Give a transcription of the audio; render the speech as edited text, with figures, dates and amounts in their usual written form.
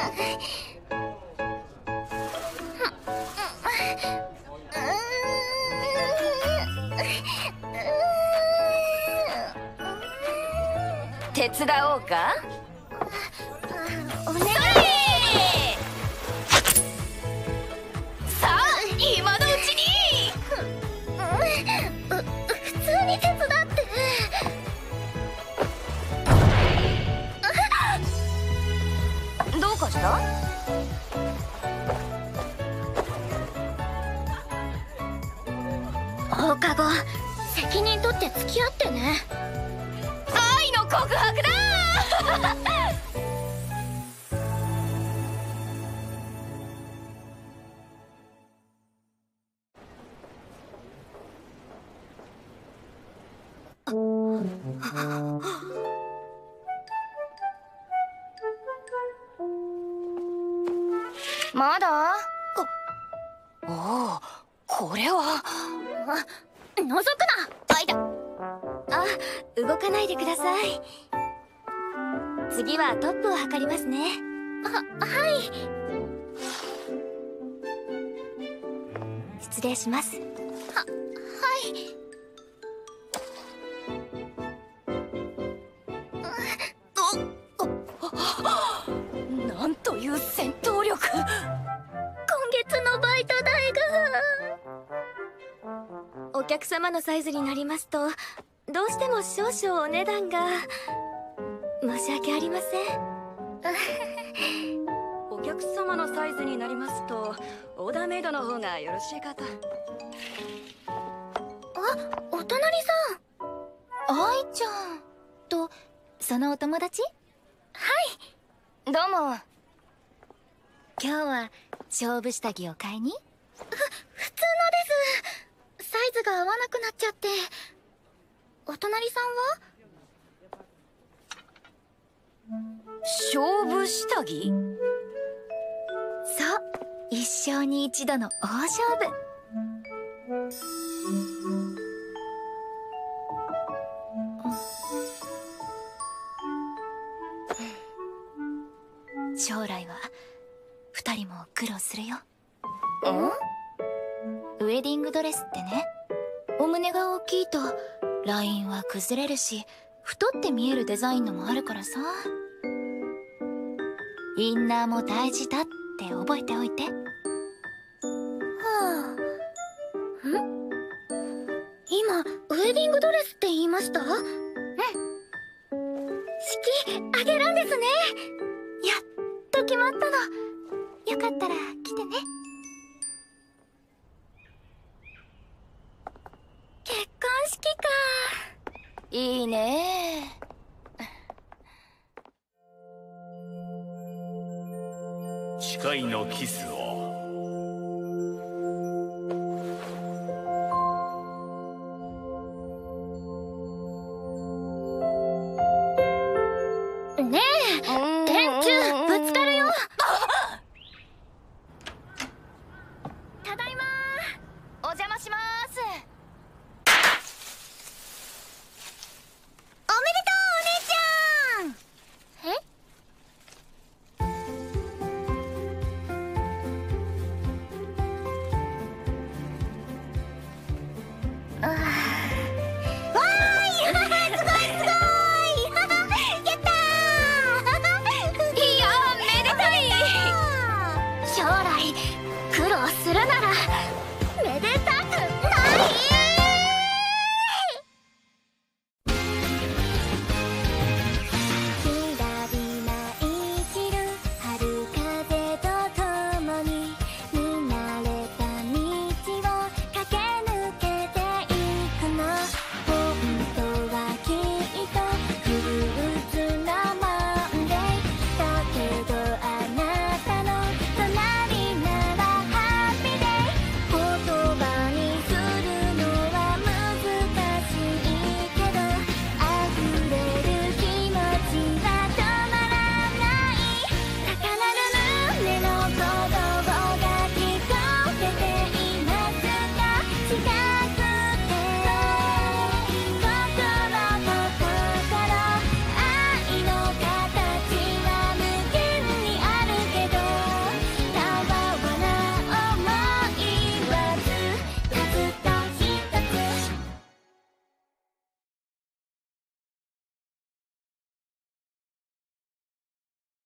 手伝おうか。 お願い。 さあ今のうちに。 普通に手伝って。 どうかした？ 放課後責任取って付き合ってね。 愛の告白だまだ？おお、これは。 覗くな。 あいだ。 あ、動かないでください。次はトップを測りますね。はい。失礼します。はい。 なんという戦闘力。 今月のバイト代が。お客様のサイズになりますとどうしても少々お値段が。申し訳ありません。 お客様のサイズになりますとオーダーメイドの方がよろしいかと。 あ、お隣さん。愛ちゃんとそのお友達？はい。 どうも。 今日は勝負下着を買いに？普通のです。サイズが合わなくなっちゃって。お隣さんは？ 勝負下着？ そう、一生に一度の大勝負。将来は二人も苦労するよ。ウェディングドレスってね、お胸が大きいとラインは崩れるし太って見えるデザインのもあるからさ。インナーも大事だって覚えておいて。はあ。今ウェディングドレスって言いました？式挙げるんですね。やっと決まったの。よかったら来てね。結婚式か。 いいね。 誓いのキスを。 ねえ、電柱ぶつかるよ。ただいまお邪魔します。 おめでとう、お姉ちゃん。え？わーいすごいすごいやったーいや、めでたい。 将来苦労するなら